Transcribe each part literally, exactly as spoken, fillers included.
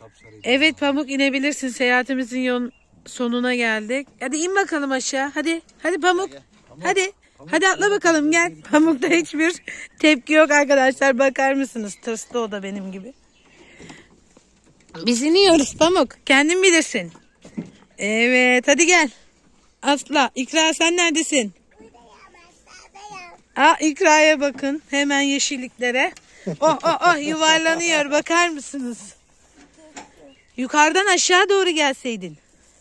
sapsarıydı. Evet Pamuk, inebilirsin. Seyahatimizin yol sonuna geldik. Hadi in bakalım aşağı. Hadi. Hadi Pamuk. Pamuk. Hadi. Pamuk, Hadi atla bakalım gel. Pamuk'ta hiçbir tepki yok arkadaşlar. Bakar mısınız? Tırstı o da benim gibi. Biz iniyoruz Pamuk. Kendin bilirsin. Evet hadi gel. Asla. İkra sen neredesin? Aa, İkra'ya bakın. Hemen yeşilliklere. Oh oh oh yuvarlanıyor. Bakar mısınız? Yukarıdan aşağı doğru gelseydin.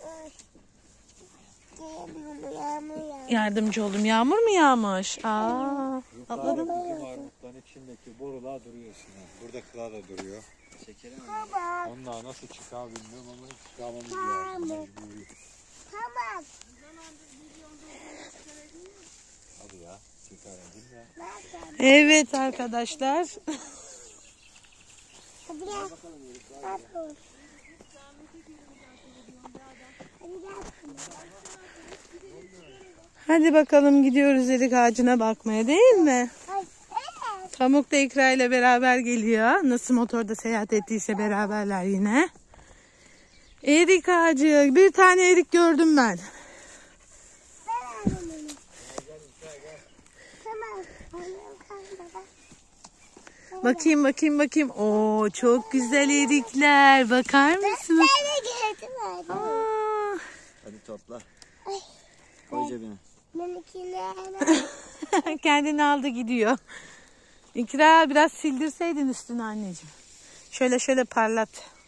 Yardımcı oldum. Yağmur mu yağmış? Aa, atladım. Bizim armutların içindeki borular duruyor şimdi. Buradakiler de duruyor. Şekerim. Onlar nasıl çıkar bilmiyorum ama çıkarmamız lazım. Mecburi. Tamam. Hadi ya. Çıkaralım ya. Evet arkadaşlar. Hadi gel. Hadi. Hadi bakalım gidiyoruz erik ağacına bakmaya, değil mi? Pamuk da İkra ile beraber geliyor. Nasıl motorda seyahat ettiyse beraberler yine. Erik ağacı. Bir tane erik gördüm ben. Bakayım bakayım bakayım. Oo çok güzel erikler. Bakar mısınız? Aa. Hadi topla. Koy cebine. Kendini aldı gidiyor. İkra biraz sildirseydin üstünü anneciğim. Şöyle şöyle parlat.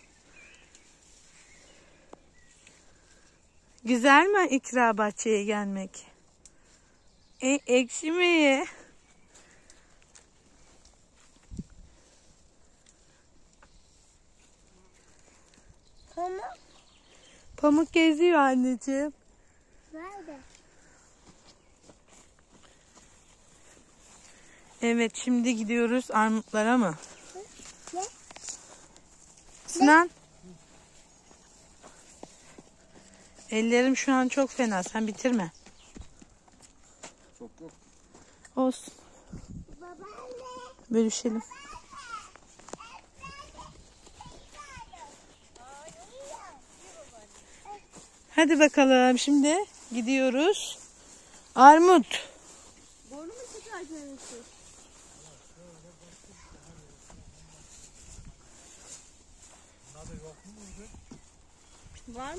Güzel mi İkra bahçeye gelmek? E, ekşi mi? Pamuk. Pamuk geziyor anneciğim. Nerede? Evet şimdi gidiyoruz armutlara mı? Ne? Sinan. Ellerim şu an çok fena. Sen bitirme. Çok yok. Olsun. Bölüşelim. Hadi bakalım şimdi gidiyoruz. Armut. Bornu mu çıkartıyorsun? Var mı?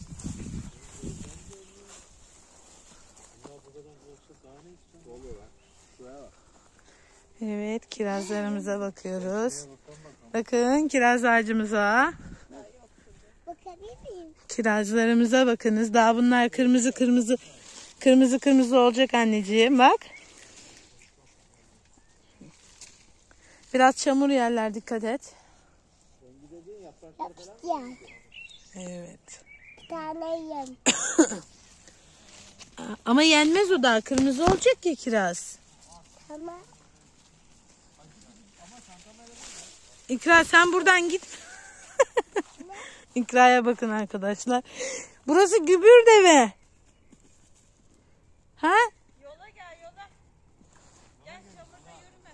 Evet kirazlarımıza bakıyoruz. Bakın kiraz ağacımıza. Bakabilir miyim? Kirazlarımıza bakınız. Daha bunlar kırmızı kırmızı kırmızı kırmızı olacak anneciğim. Bak. Biraz çamur yerler, dikkat et. Yapacağım. Evet. Bir tane yiyeyim. Ama yenmez o daha. Kırmızı olacak ya kiraz. Tamam. İkra sen buradan git. İkra'ya bakın arkadaşlar. Burası Gübürdeve. Ha? Yola gel yola. Gel çamurda yürüme.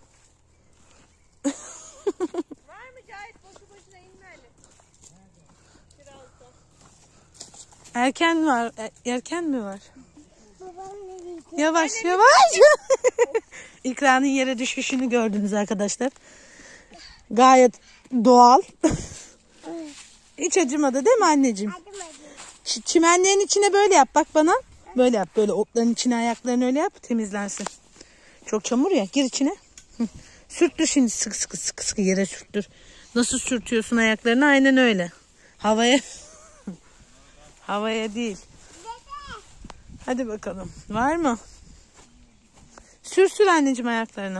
Var mı Cahit? Boşu boşuna inme Ali. Birazdan. Erken var. E- Erken mi var? Babam ne diyecek? Yavaş yavaş. İkra'nın yere düşüşünü gördünüz arkadaşlar. Gayet doğal. Hiç acımadı değil mi anneciğim? Hadi hadi. Ç- çimenlerin içine böyle yap bak bana. Böyle yap, böyle otların içine ayaklarını öyle yap, temizlensin. Çok çamur ya, gir içine. Hı. Sürttür şimdi, sıkı sıkı sıkı sıkı yere sürttür. Nasıl sürtüyorsun ayaklarını? Aynen öyle. Havaya havaya değil. Hadi bakalım. Var mı? Sür sür anneciğim ayaklarını.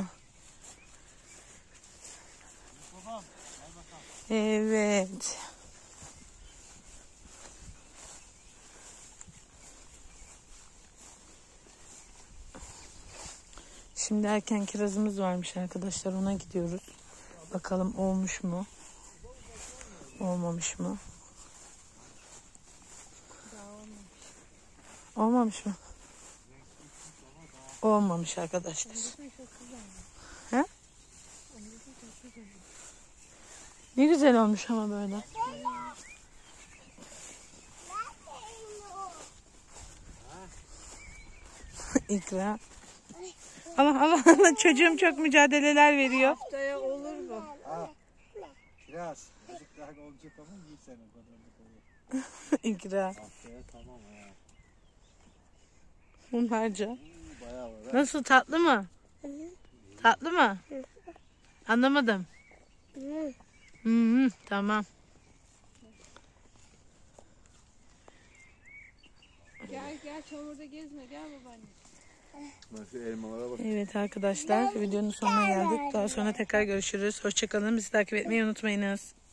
Evet. Şimdi erken kirazımız varmış arkadaşlar. Ona gidiyoruz. Bakalım olmuş mu? Olmamış mı? Olmamış mı? Olmamış arkadaşlar. He? Ne güzel olmuş ama böyle. İkra. Allah Allah Allah çocuğum çok mücadeleler veriyor. Haftaya olur mu? Ha. Biraz. Azıcık daha olacak ama iyi sen o kadar da koyuyor. İkra. Haftaya tamam ha. Bunlarca. Hmm, bayağı var ha. Nasıl tatlı mı? Tatlı mı? Anlamadım. Hı. Hı hı, tamam. Gel gel çamurda gezme gel babaanne. Bak şu elmalara bak. Evet arkadaşlar videonun sonuna geldik. Daha sonra tekrar görüşürüz. Hoşçakalın. Bizi takip etmeyi unutmayınız.